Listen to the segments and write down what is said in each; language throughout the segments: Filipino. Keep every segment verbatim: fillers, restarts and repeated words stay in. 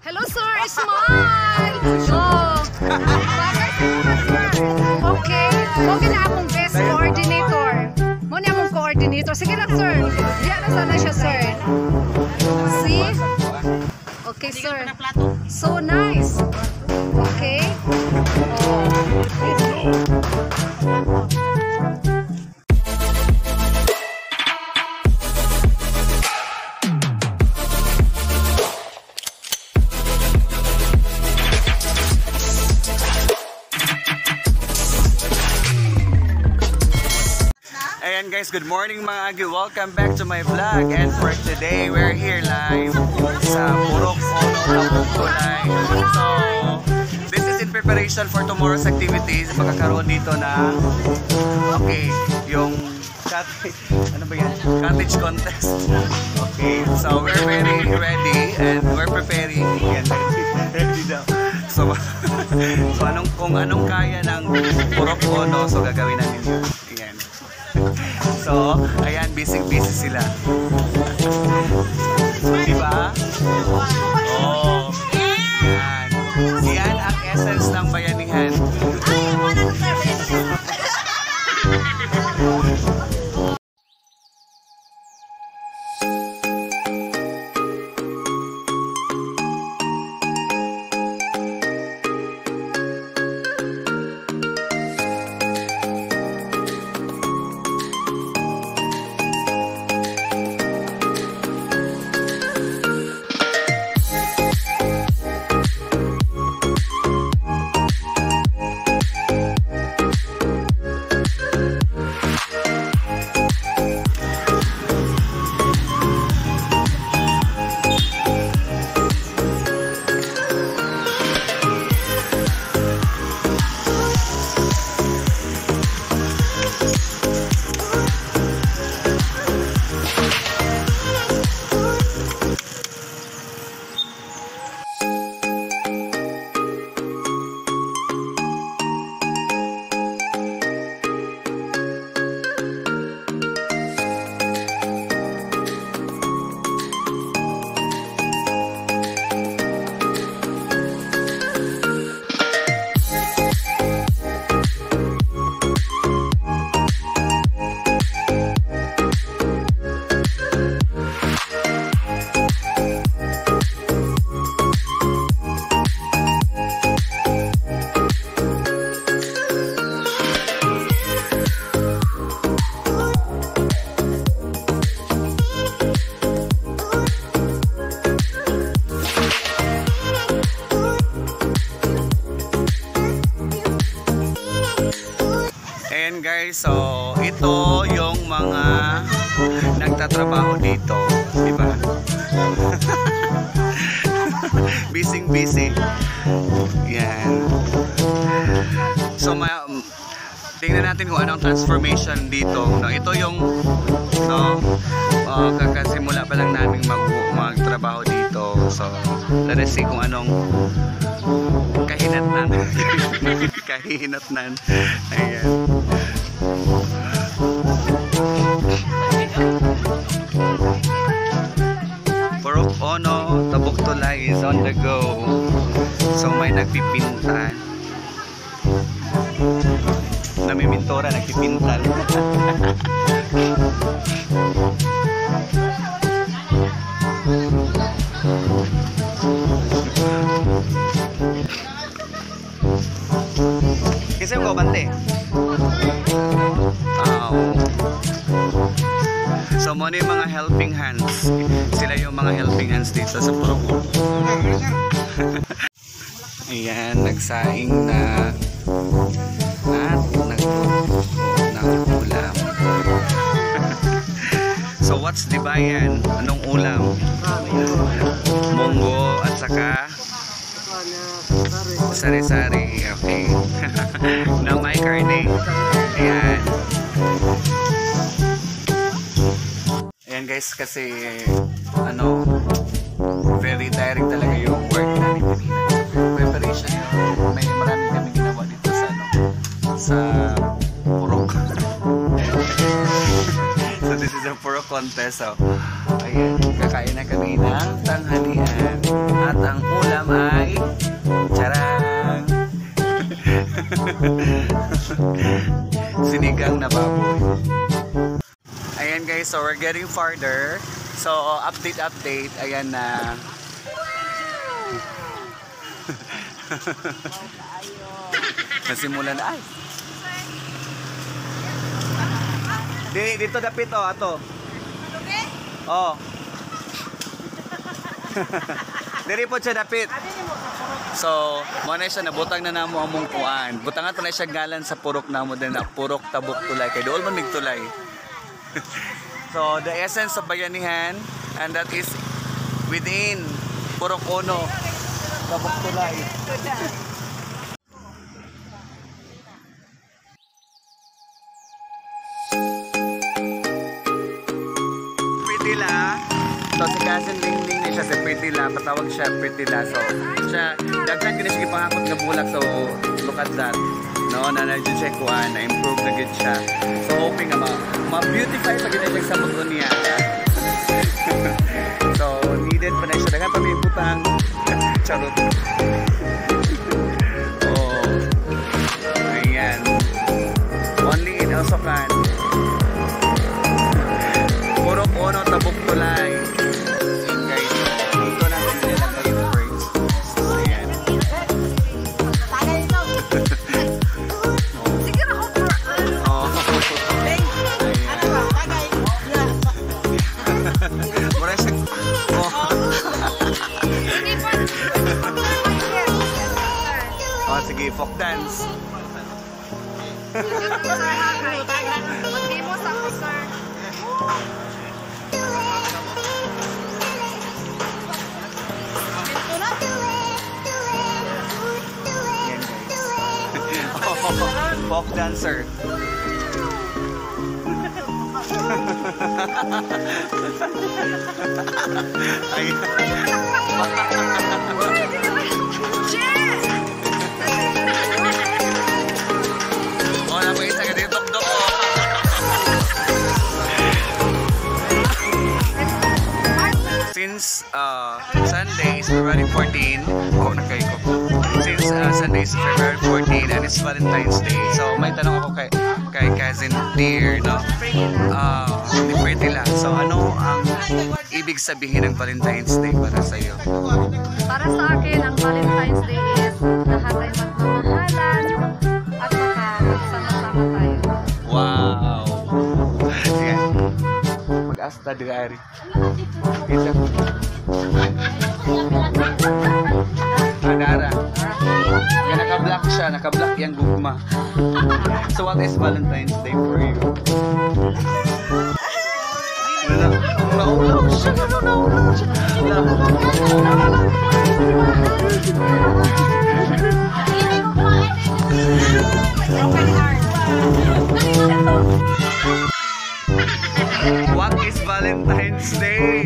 Hello, sir. Smile. Oh. Okay. Okay na akong best coordinator. Mo na akong coordinator. Sige lang, sir. Diyan na sana siya, sir. See? Okay, sir. So nice. Okay. Oh. Ayan guys, good morning mga agi. Welcome back to my vlog. And for today, we're here live sa Purok Ono Kulay. So, this is in preparation for tomorrow's activities. Magkakaroon dito na, okay, yung cottage, ano ba yan? Cottage contest. Okay, so we're very ready and we're preparing. Yan, ready daw. So, so anong, kung anong kaya ng Purok Ono, so gagawin namin yun. Ayan. So, ayan, busy-busy sila. Diba? Oh, yan. Yan ang essence ng bayanihan. Ayan guys, so ito yung mga nagtatrabaho dito, di ba? Busy busy. Yan. So may, tingnan natin kung anong transformation dito. No, ito yung no, uh, kakasimula pa lang namin mag magtrabaho dito. So let us see kung anong kahinatnan. Kahinatnan. Ayan. Purok Ono, Tabuk Tulay is on the go. So may nagpipintal. Namimintora, nagpipintal. Kasi yung kabante. Oh. So muna yung mga helping hands. Sila yung mga helping hands dito sa Purok Ono. Ayan, nagsaing na at nagluto ng ulam. So what's the bayan? Anong ulam? Munggo at saka sari-sari. Okay. Na may karne. Ayan. Ayan guys, kasi ano, very tiring talaga yung work namin kanina. Preparation yun. May maraming kami ginawa dito sa ano, sa Purok. So this is a Purok contest. So, ayan, kakain na kami ng tanghalian. At ang ulam sinigang na baboy. Ayan guys, so we're getting farther. So update update, ayan na. Nasimulan na ay. Di, dito dapit oh, ato. Oh. Diri po siya dapit. So, mo na siya nabutang na namo among kuan. Butangan to na siya galan sa purok namo din na purok tabok tulay kay dool man migtulay. So, the essence of bayanihan, and that is within purok Ono tabok tulay. Pritila. So si Cousin Ling-Ling na siya, si Pritila, patawag siya Pritila. So siya, daghan ko na siya ipangakot na bulak. So look at that. No, na na siya kuha, na-improve na good siya. So hoping nga ma-beautify pa gina siya sa mundo niya. So needed pa na siya. Daghan pa may putang charot. Oh. Ayan. Only in Osokan. Purok Ono tabok tulay. Guys, dito natin nilagay yung words. Ayan. Sige na ako for Oh. Ayan. Mura siya. Oh. Oh, sige, folk dance. Hindi mo sa ako, sir. Folk dancer. Ay. Oh, na isa ka dito dok. Since uh, Sunday is February fourteenth, oh, nakay ko. Since uh, Sunday is February fourteenth and it's Valentine's Day. So may tanong ako kay kay Cousin Dear, no? Uh, ni Pritila. So ano ang ibig sabihin ng Valentine's Day para sa iyo? Para sa akin, ang Valentine's Day is lahat ay magmamahalan at makapagsama-sama tayo. Wow! Yan. Mag-asta diary. Isa. Adara. Yan, naka-block siya. Naka-block yung gugma. So what is Valentine's Day for you? Wala. Naulaw siya. Naulaw siya. What is Valentine's Day?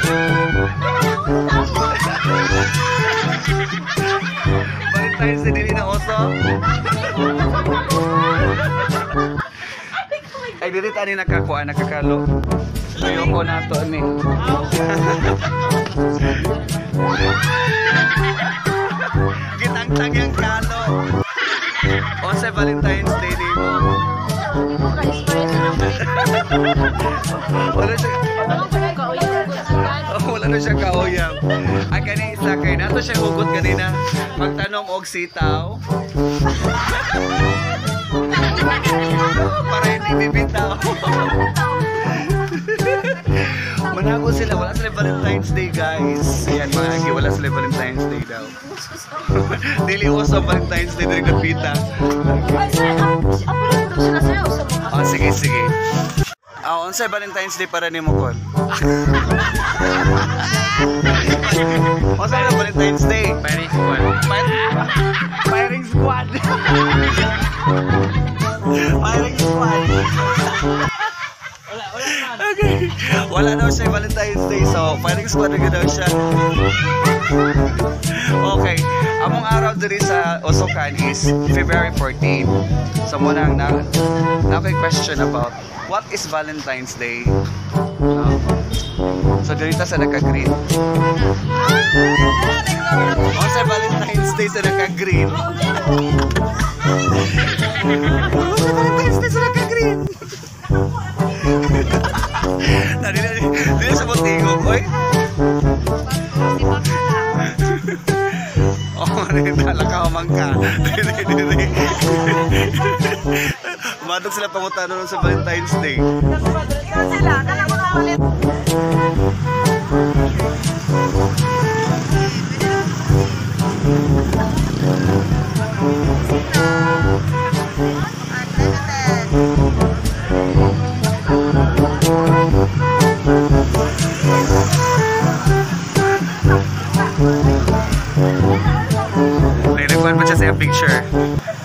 Valentine's Day dili na oso? Ay dili tani nakakuha nakakalo. Ayoko na to ni. Gitang-tang yung kalo. O sa Valentine's Day di mo. Wala siya. Oh, wala na siya kauyam. Ay kani isa kay nato siya hugot kanina. Magtanong og sitaw. Para hindi bibitaw. Manago sila, wala sila Valentine's Day guys. Ayan mga agi, wala sila Valentine's Day daw. Dili uso Valentine's Day din nagpita. Oh, sige, sige. Ah, oh, unsa Valentine's Day para nimo kon? Unsa na Valentine's Day? Firing squad. Firing squad. Firing squad. Okay. Wala daw siya Valentine's Day, so firing squad na daw siya. Okay. Among araw diri sa Osokan is February fourteenth. So muna na na question about what is Valentine's Day? No? So dito sa naka-green. O sa Valentine's Day sa naka-green. O sa Valentine's Day sa naka-green. rin. Na, dili, dili sa Montigog, oy. Oh, rin, talakaw man ka. Dili, dili. Umadog sila pangutan nun sa Valentine's Day. Ikaw sila, kala mo na ulit. Nagrecord pa siya sa picture.